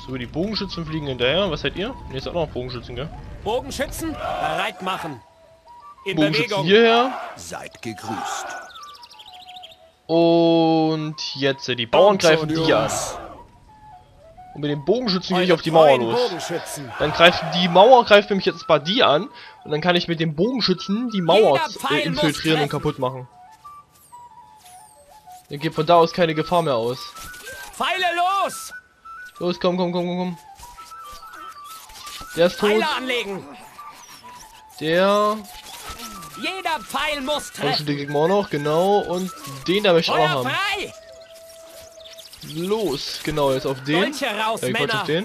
So, die Bogenschützen fliegen hinterher. Was seid ihr? Ne, ist auch noch Bogenschützen, gell? Bogenschützen, bereit machen. In Bogenschützen Bewegung. hierher. Seid gegrüßt. Und jetzt, die Bauern greifen die an. Und mit den Bogenschützen gehe ich auf die Mauer los. Dann greift die Mauer, greift nämlich jetzt mal die an. Und dann kann ich mit den Bogenschützen die Mauer infiltrieren und kaputt machen. Dann geht von da aus keine Gefahr mehr aus. Pfeile los! Los, komm, komm, komm, komm, komm. Der ist tot. Pfeile anlegen! Der... Jeder Pfeil muss treffen! Den kriegen wir auch noch, genau. Und den da möchte ich auch noch Feuer haben. frei! Los, genau, jetzt auf den. Dolche raus, Quatsch, Männer! auf den.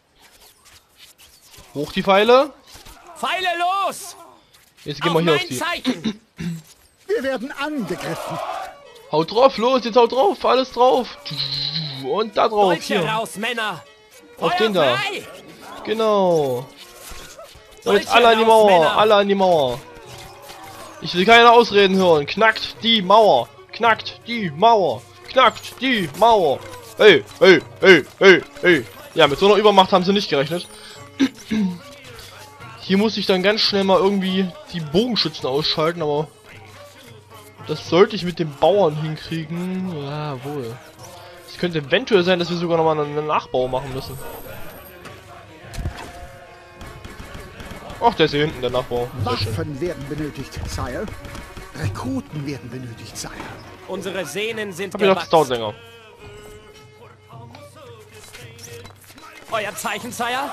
Hoch die Pfeile. Pfeile los! Jetzt gehen wir hier auf mein die. Zeichen! Wir werden angegriffen. Haut drauf, los, jetzt haut drauf, alles drauf. Und da drauf, Dolche hier. raus, Männer! Auf Feuer den da. frei! Genau. Und jetzt Dolche alle an die raus, Mauer, Männer. alle an die Mauer. Ich will keine Ausreden hören. Knackt die Mauer. Knackt die Mauer. Knackt die Mauer. Hey, hey, hey, hey, hey. Ja, mit so einer Übermacht haben sie nicht gerechnet. Hier muss ich dann ganz schnell mal irgendwie die Bogenschützen ausschalten, aber das sollte ich mit den Bauern hinkriegen. Ja, wohl. Es könnte eventuell sein, dass wir sogar nochmal einen Nachbau machen müssen. Ach, der ist hier hinten, der Nachbau. Sehr schön. Waffen werden benötigt, Sire. Rekruten werden benötigt, Sire. Unsere Sehnen sind Hab gedacht, das dauert gewachsen. länger. Euer Zeichen, Sire?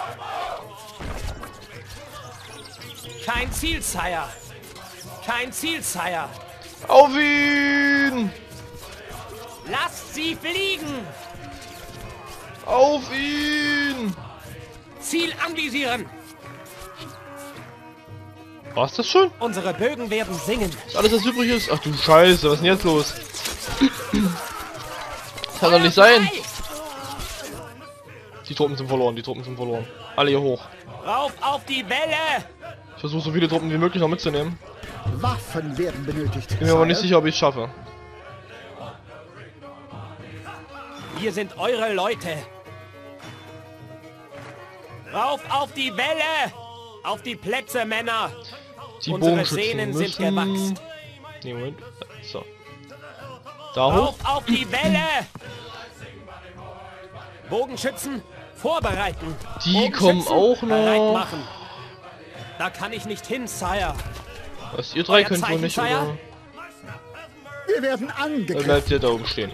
Kein Ziel, Sire. Kein Ziel, Sire. Auf ihn! Lasst sie fliegen! Auf ihn! Ziel anvisieren! War's das schon? Unsere Bögen werden singen. Ist alles, was übrig ist? Ach du Scheiße, was ist denn jetzt los? Kann doch nicht sein. Die Truppen sind verloren, die Truppen sind verloren. Alle hier hoch. Rauf auf die Welle! Ich versuche so viele Truppen wie möglich noch mitzunehmen. Waffen werden benötigt, Bin mir aber nicht sicher, ob ich es schaffe. Wir sind eure Leute. Rauf auf die Welle! Auf die Plätze, Männer! Die Unsere Bogenschützen Sehnen sind müssen... gewachsen. Nee, Moment. So. Da hoch. Rauf auf die Welle! Bogenschützen, vorbereiten! Die kommen auch Bereit noch. machen. Da kann ich nicht hin, Sire. Was, ihr drei Euer könnt wohl Zeichen, nicht, Sire? oder? Wir werden Dann angegriffen. bleibt ihr da oben stehen.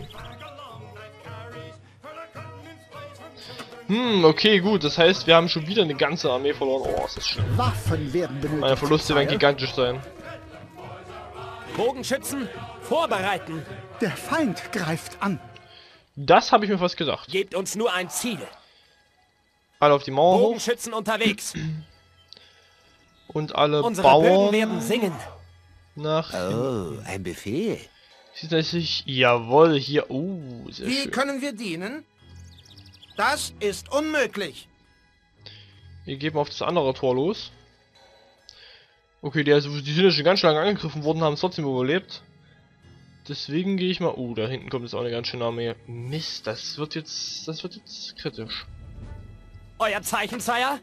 Okay, gut. Das heißt, wir haben schon wieder eine ganze Armee verloren. Oh, ist das schlimm. Waffen werden benötigt. Meine Verluste werden Sire. gigantisch sein. Bogenschützen, vorbereiten! Der Feind greift an. Das habe ich mir fast gedacht. Gebt uns nur ein Ziel. Alle auf die Mauer hoch Bogenschützen unterwegs. und alle Unsere Bögen Bauern werden singen. nach... Oh, ein Befehl. Sieht das sich... Jawohl, hier... sehr Wie schön. können wir dienen? Das ist unmöglich. Wir gehen auf das andere Tor los. Okay, die sind ja schon ganz schön lange angegriffen worden, haben es trotzdem überlebt. Deswegen gehe ich mal... da hinten kommt jetzt auch eine ganz schöne Armee. Mist, das wird jetzt kritisch. Euer Zeichen, Sire?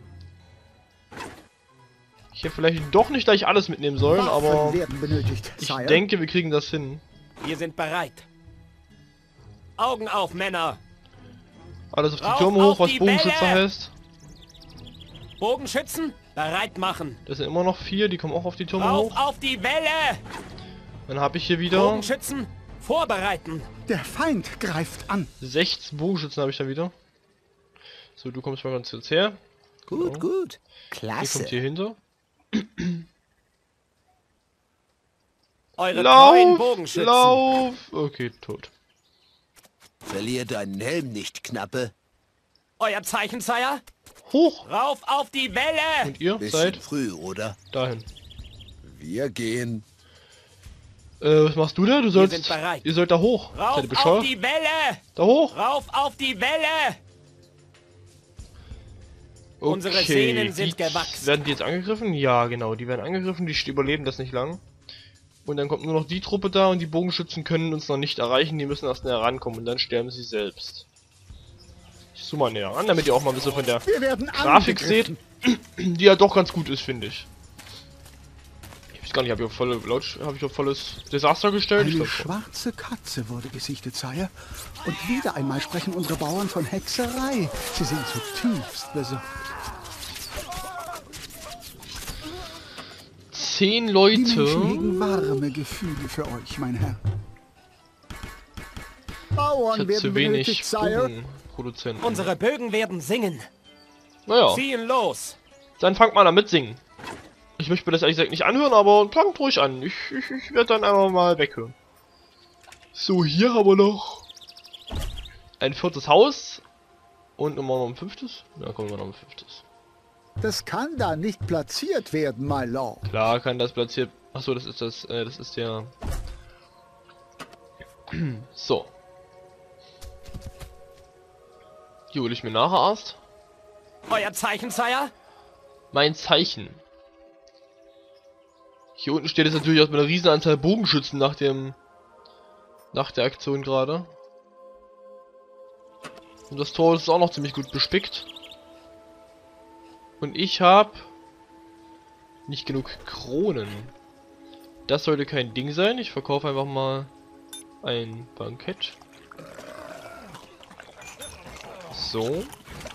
Ich hätte vielleicht doch nicht gleich alles mitnehmen sollen, Waffen aber werden benötigt, ich Sire. denke, wir kriegen das hin. Wir sind bereit. Augen auf, Männer. Alles auf die Rauf Türme auf hoch, was die Bogenschütze Bälle! heißt. Bogenschützen, bereit machen. Das sind immer noch 4, die kommen auch auf die Türme Rauf hoch. auf die Welle! Dann habe ich hier wieder Bogenschützen, vorbereiten. Der Feind greift an. 16 Bogenschützen habe ich da wieder. So, du kommst mal ganz kurz her. Gut, gut. Ihr Klasse. kommt hier hinter. Eure treuen Lauf! Bogenschützen. Lauf! Okay, tot. Verlier deinen Helm nicht, Knappe. Euer Zeichen, Sire? Hoch! Rauf auf die Welle! Und ihr Bisschen seid früh, oder? dahin. Wir gehen. Was machst du da? Du sollst... sind bereit. Ihr sollt da hoch. Seid ihr Rauf auf bescheuert? die Welle! Da hoch! Rauf auf die Welle! Okay. Unsere Sehnen sind gewachsen. Werden die jetzt angegriffen? Ja, genau. Die werden angegriffen. Die überleben das nicht lang. Und dann kommt nur noch die Truppe da und die Bogenschützen können uns noch nicht erreichen. Die müssen erst näher rankommen und dann sterben sie selbst. Ich So mal näher ran, damit ihr auch mal ein bisschen von der Wir werden Grafik angegriffen. seht, die ja doch ganz gut ist, finde ich. Ich weiß gar nicht, habe ich auf volles Desaster gestellt? Ich Eine glaub schon. schwarze Katze wurde gesichtet, Sire. Und wieder einmal sprechen unsere Bauern von Hexerei. Sie sind zutiefst besorgt. 10 Die Leute. Menschen hegen warme Gefühle für euch, mein Herr. Bauern Ich hab werden zu wenig benötigt, Sire. Bogenproduzenten. Unsere Bögen werden singen. Naja, Ziehen los. dann fangt mal an mit singen. Ich möchte mir das ehrlich gesagt nicht anhören, aber fangt ruhig an. Ich werde dann einfach mal weghören. So, hier haben wir noch ein 4. Haus. Und noch ein 5. Ja, kommen wir noch ein 5. Das kann da nicht platziert werden, my lord. Klar kann das platziert... Achso, das ist der... So. Die hole ich mir nachher erst. Euer Zeichen, Sire? Mein Zeichen. Hier unten steht es natürlich aus mit einer riesen Anzahl Bogenschützen nach der Aktion gerade. Und das Tor ist auch noch ziemlich gut bespickt. Und ich habe nicht genug Kronen. Das sollte kein Ding sein. Ich verkaufe einfach mal ein Bankett. So.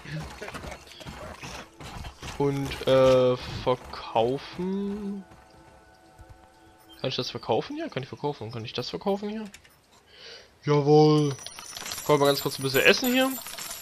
Und verkaufen. Kann ich das verkaufen hier? Kann ich verkaufen? Kann ich das verkaufen hier? Jawohl. Kommen wir ganz kurz ein bisschen essen hier.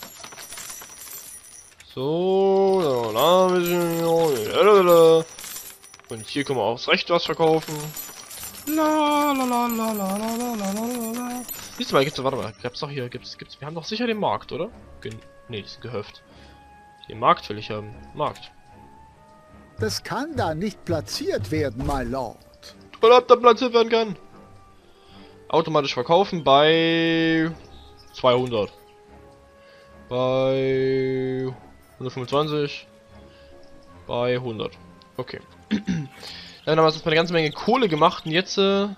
So, da ein bisschen. Und hier können wir auch das Recht was verkaufen. La la la la la la la la la. Siehst du mal, warte mal, gibt's doch hier, gibt's, wir haben doch sicher den Markt, oder? Ne, das ist ein Gehöft. Den Markt will ich haben. Markt. Das kann da nicht platziert werden, my lord. Oder ob da platziert werden kann. Automatisch verkaufen bei 200. Bei 125. Bei 100. Okay. Dann haben wir jetzt mal eine ganze Menge Kohle gemacht und jetzt Ihr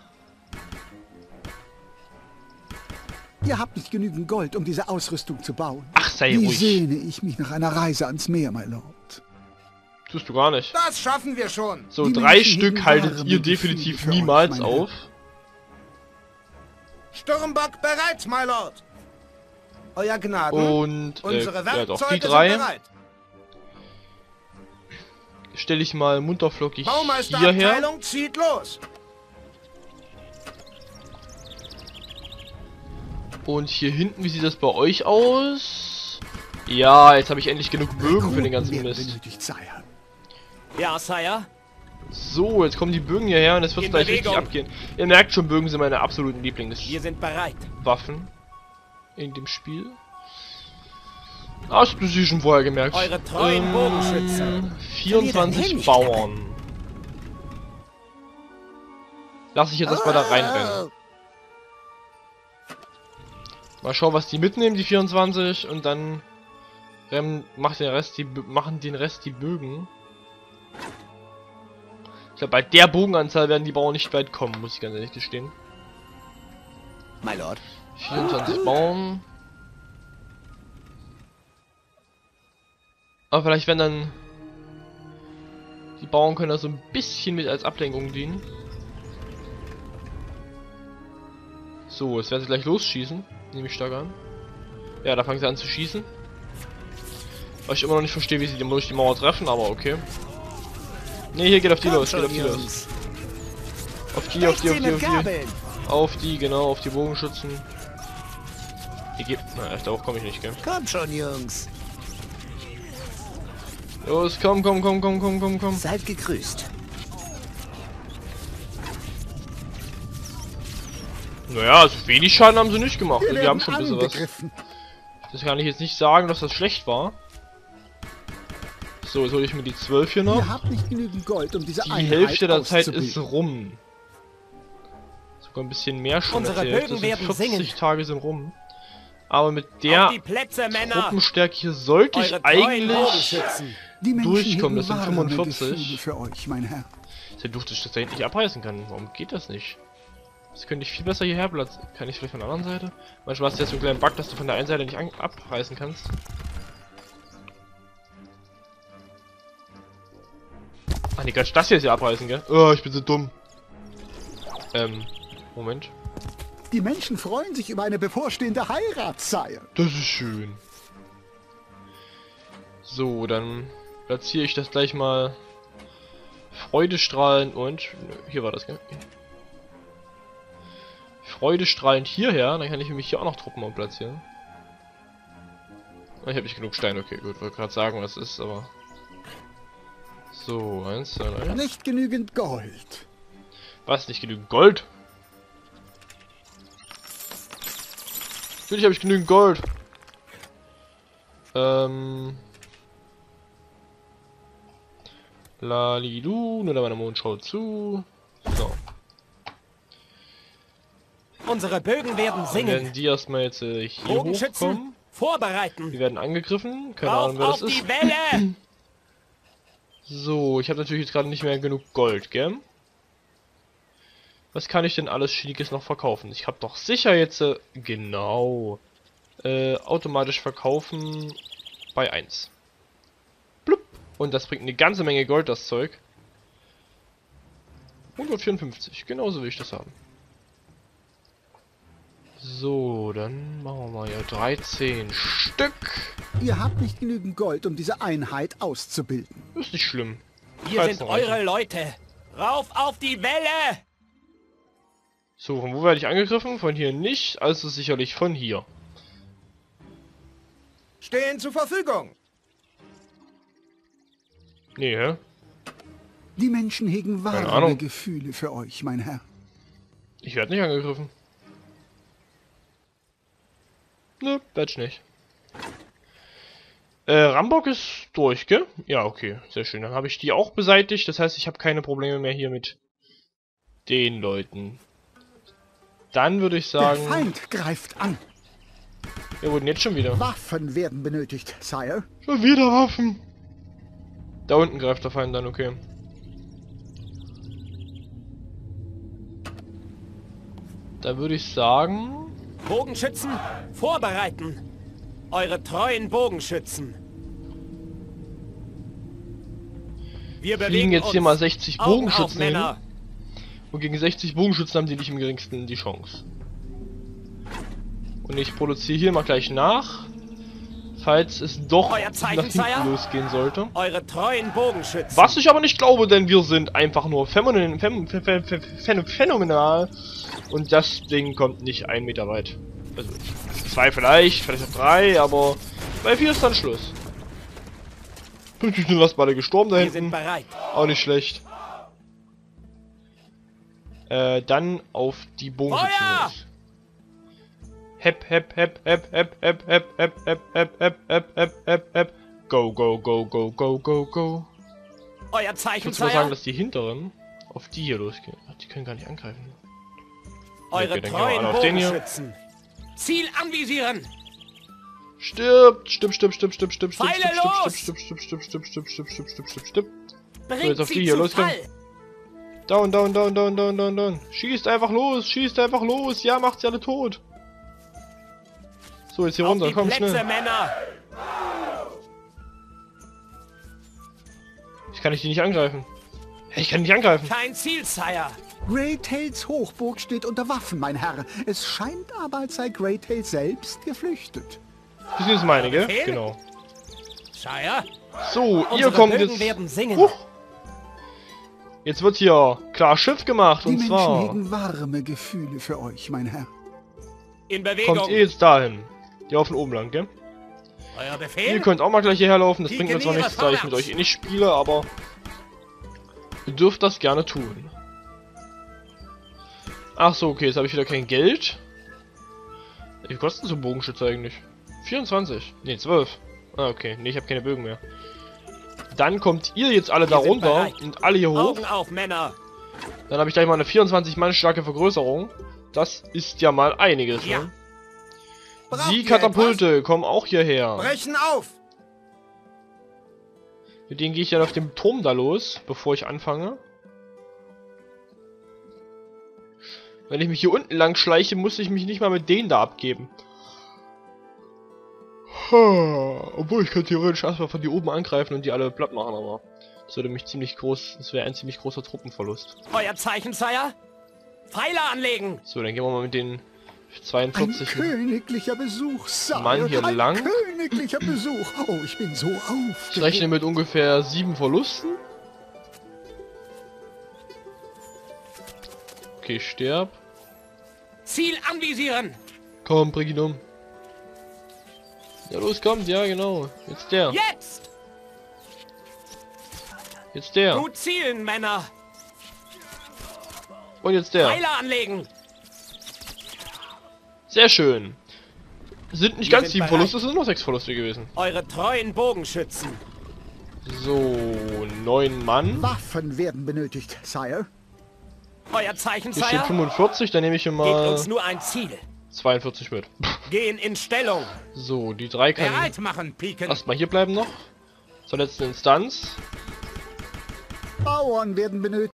habt nicht genügend Gold, um diese Ausrüstung zu bauen. ach, sei Wie ruhig. sehne ich mich nach einer Reise ans Meer, my lord. Tust du gar nicht. Das schaffen wir schon. So, Die 3 Menschen Stück hegen haltet warme ihr Gefühle definitiv für euch, niemals meine auf. Sturmbock bereit, my lord. Euer Gnaden. Und Unsere ja, doch, die Werkzeuge sind 3 bereit. stelle ich mal munterflockig hierher. Baumeisterabteilung zieht los. Und hier hinten, wie sieht das bei euch aus? Ja, jetzt habe ich endlich genug Bögen für den ganzen Rekruten werden Mist. benötigt, Sire. Ja, Sire? So, jetzt kommen die Bögen hierher und es wird In gleich richtig Bewegung. abgehen. Ihr merkt schon, Bögen sind meine absoluten Lieblingswaffen Wir sind bereit. in dem Spiel. Hast du sie schon vorher gemerkt? Eure treuen Bogenschützen. 24 Bauern. Lass ich jetzt erstmal da reinrennen. Mal schauen, was die mitnehmen, die 24, und dann machen den Rest die Bögen. Ich glaube, bei der Bogenanzahl werden die Bauern nicht weit kommen, muss ich ganz ehrlich gestehen. My lord. 24 Bauern. Aber vielleicht werden dann... Die Bauern können da so ein bisschen mit als Ablenkung dienen. So, jetzt werden sie gleich losschießen. Nehme ich stark an. Ja, da fangen sie an zu schießen. Weil ich immer noch nicht verstehe, wie sie durch die Mauer treffen, aber okay. Ne, hier geht auf die los, geht auf die los. Auf die. Auf die, genau, auf die Bogenschützen. Hier geht... Na, echt, darauf komme ich nicht, gell. Komm schon, Jungs. Los, komm. Seid gegrüßt. Naja, also wenig Schaden haben sie nicht gemacht. Wir Die haben werden schon ein bisschen was. angegriffen. Das kann ich jetzt nicht sagen, dass das schlecht war. So, jetzt hole ich mir die 12 hier noch. Ihr habt nicht genügend Gold, um diese Die Einheit Hälfte der Zeit ist auszubilden. rum. Sogar ein bisschen mehr schon. Unsere als die Hälfte. Bögen Das sind werden 40 singen. Tage sind rum. Aber mit Auf der die Plätze, Männer. Truppenstärke hier sollte ich Eure treuen eigentlich... Bogenschützen. Die Menschen durchkommen, das hegen sind warme 45. Gefühle für euch, mein Herr. Sehr doof, dass ich das da hinten nicht abreißen kann. Warum geht das nicht? Das könnte ich viel besser hierher platzieren. Kann ich vielleicht von der anderen Seite? Manchmal hast du ja so einen kleinen Bug, dass du von der einen Seite nicht abreißen kannst. Ach nee, kannst du das hier abreißen, gell? Oh, ich bin so dumm. Moment. Die Menschen freuen sich über eine bevorstehende Heirat, Sire. Das ist schön. So, dann platziere ich das gleich mal. Freudestrahlend und... Hier war das, gell? Freudestrahlend hierher, dann kann ich nämlich hier auch noch Truppen platzieren. Ich habe nicht genug Steine, okay, gut, wollte gerade sagen, was ist, aber... So, 1, 2, 3. Nicht genügend Gold. Was, nicht genügend Gold? Natürlich habe ich genügend Gold. Lalilu, nur da meine Mondschau zu. So. Unsere Bögen werden Dann singen. werden die erstmal jetzt hier Bogenschützen, hochkommen. vorbereiten. Die werden angegriffen. Keine Rauf Ahnung, wer auf das ist. die Welle! So, ich habe natürlich jetzt gerade nicht mehr genug Gold, gell? Was kann ich denn alles Schickes noch verkaufen? Ich habe doch sicher jetzt, genau, automatisch verkaufen bei 1. Blub. Und das bringt eine ganze Menge Gold, das Zeug. 154, genauso will ich das haben. So, dann machen wir mal hier 13 Stück. Ihr habt nicht genügend Gold, um diese Einheit auszubilden. Ist nicht schlimm. Wir sind eure Leute. Rauf auf die Welle! So, von wo werde ich angegriffen? Von hier nicht, also sicherlich von hier. Stehen zur Verfügung. Nee, hä? Die Menschen hegen Keine warme Ahnung. Gefühle für euch, mein Herr. Ich werde nicht angegriffen. Nö, werd ich nicht. Rambock ist durch, gell? Ja, okay, sehr schön. Dann habe ich die auch beseitigt. Das heißt, ich habe keine Probleme mehr hier mit den Leuten. Dann würde ich Der sagen... Feind greift an. Wir wurden jetzt schon wieder. Waffen werden benötigt, Sire. Schon wieder Waffen. Da unten greift der Feind dann, okay. Da würde ich sagen... Bogenschützen, vorbereiten. Eure treuen Bogenschützen. Wir Fliegen bewegen jetzt uns. hier mal 60 Augen auf, Bogenschützen hin. Männer. Und gegen 60 Bogenschützen haben die nicht im geringsten die Chance. Und ich produziere hier mal gleich nach. Falls es doch Euer nach Zeichen, hinten Sire? losgehen sollte. Eure treuen Bogenschützen. Was ich aber nicht glaube, denn wir sind einfach nur phänomenal. Und das Ding kommt nicht 1 Meter weit. Also 2 vielleicht auch 3, aber bei 4 ist dann Schluss. Natürlich sind fast beide gestorben da Wir sind hinten. bereit. Auch nicht schlecht. Dann auf die Bogenschützen Feuer! los. Hep, hep, hep, hep, hep, hep, hep, hep, hep, hep, hep, hep, hep, hep, hep. Go, go, go, go, go, go, go. Euer Ich Zeichen, würde mal sagen, Sire. dass die hinteren auf die hier losgehen. Ach, die können gar nicht angreifen. Eure Okay, dann gehen wir treuen alle auf den hier. Bogenschützen. Ziel anvisieren. Stirbt! Stirb, stirb, stirb, stirb, stirb, stirb, Pfeile stirb, los! stirb, stirb, stirb, stirb, stirb, stirb, stirb, stirb, stirb, stirb. Bringt jetzt auf die sie hier, zu los, komm. Fall. Down, down, down, down, down, down, down. Schießt einfach los, ja, macht sie alle tot. So, jetzt hier Auf runter, die komm, Plätze, schnell. Männer. Ich kann die nicht angreifen. Hey, ich kann nicht angreifen. Kein Ziel, Sire. Greytails Hochburg steht unter Waffen, mein Herr. Es scheint aber, als sei Greytail selbst geflüchtet. Das ist meine, gell? Befehl? Genau. Sire. So, ihr Unsere kommt Bögen jetzt... werden singen. Huch. Jetzt wird hier klar Schiff gemacht, Die und Menschen zwar... hegen warme Gefühle für euch, mein Herr. In Bewegung. Kommt ihr jetzt dahin. Die laufen oben lang, gell? Euer Ihr Befehl. könnt auch mal gleich hierher laufen, das bringt mir zwar Pikeniere nichts, da ich mit vorwärts. euch eh nicht spiele, aber... Ihr dürft das gerne tun. Ach so, okay, jetzt habe ich wieder kein Geld. Wie kostet so ein Bogenschütze eigentlich? 24. Ne, 12. Ah, okay. Ne, ich habe keine Bögen mehr. Dann kommt ihr jetzt alle da Wir sind runter bereit. und alle hier hoch. Augen auf, Männer. Dann habe ich gleich mal eine 24 Mann starke Vergrößerung. Das ist ja mal einiges, Ja. ne? Braucht Die ihr Katapulte kommen auch hierher. etwas? Brechen auf. Mit denen gehe ich dann auf dem Turm da los, bevor ich anfange. Wenn ich mich hier unten lang schleiche, muss ich mich nicht mal mit denen da abgeben. Obwohl, ich könnte theoretisch erstmal von hier oben angreifen und die alle platt machen, aber das würde mich ziemlich groß, das wäre ein ziemlich großer Truppenverlust. Euer Zeichen, Sire? Pfeile anlegen! So, dann gehen wir mal mit den Ein 42 königlicher Besuch, Sire. Mann hier Ein lang. königlicher Besuch. Oh, ich bin so Ich aufgeregt. rechne mit ungefähr 7 Verlusten. Okay, sterb. Ziel anvisieren! Komm, bring ihn um. Ja, los, kommt, ja, genau. Jetzt der. Jetzt! Jetzt der. Gut zielen, Männer! Und jetzt der. Pfeile anlegen! Sehr schön. Sind nicht Wir ganz sind 7 Verluste, es sind nur 6 Verluste gewesen. Eure treuen Bogenschützen! So, 9 Mann. Waffen werden benötigt, Sire. Euer Zeichen, Hier steht Sire? 45, dann nehme ich hier Gebt mal uns nur ein Ziel. 42 mit. Gehen in Stellung. So, die 3 kann Bereit machen, Piken. erstmal hier bleiben noch. Zur letzten Instanz. Bauern werden benötigt.